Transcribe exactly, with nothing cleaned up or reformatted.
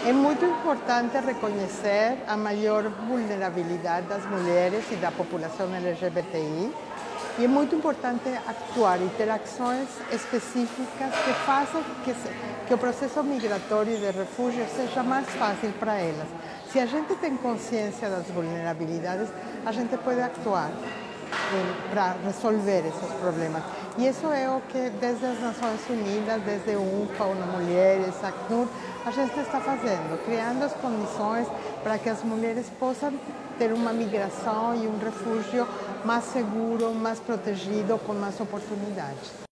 É muito importante reconhecer a maior vulnerabilidade das mulheres e da população L G B T I, e é muito importante actuar e ter ações específicas que façam que, se, que o processo migratório de refúgio seja mais fácil para elas. Se a gente tem consciência das vulnerabilidades, a gente pode actuar para resolver esses problemas. E isso é o que, desde as Nações Unidas, desde o U N F A, ONU Mulheres, a ACNUR, a gente está fazendo, criando as condições para que as mulheres possam ter uma migração e um refúgio mais seguro, mais protegido, com mais oportunidades.